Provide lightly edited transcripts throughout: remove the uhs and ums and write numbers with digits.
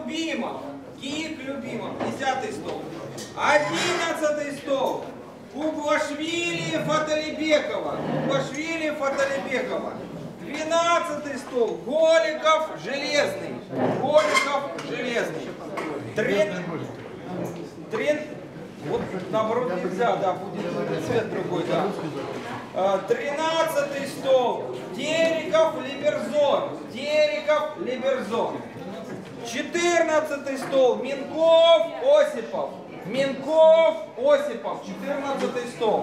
Любимов. КИИК Любимов. 10-й стол. 11-й стол. Куглашвили Фаталибекова. Куглашвили Фаталибекова. 12-й стол. Голиков Железный. Голиков Железный. Вот наоборот нельзя, да, будет цвет другой, да. 13-й стол. Тереков Либерзон. Тереков Либерзон. 14-й стол. Минков Осипов. Минков Осипов. 14-й стол.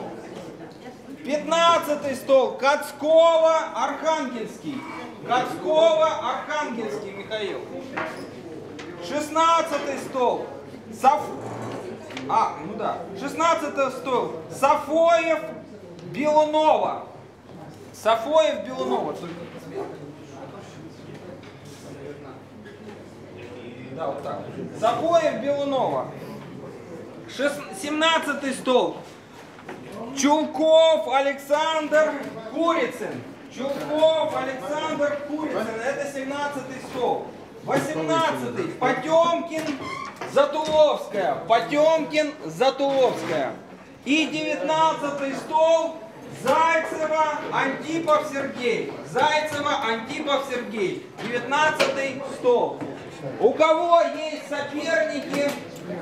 15-й стол. Кацкова Архангельский. Кацкова Архангельский Михаил. 16-й стол. 16-й стол. Сафоев Белунова. Сафоев Белунова. Только цвет. Да, вот так. Сафоев Белунова. 17-й стол. Чулков Александр Курицын. Чулков Александр Курицын. Это 17-й стол. 18-й. Потемкин Затуловская. Потемкин Затуловская. И 19-й стол. Зайцева Антипов Сергей. Зайцева Антипов Сергей. 19-й стол. У кого есть соперники